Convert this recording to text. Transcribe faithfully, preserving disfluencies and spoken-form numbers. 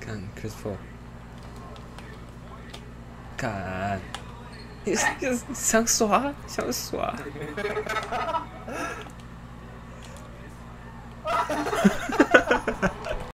看 Chris Paul， 看，你你想耍想耍。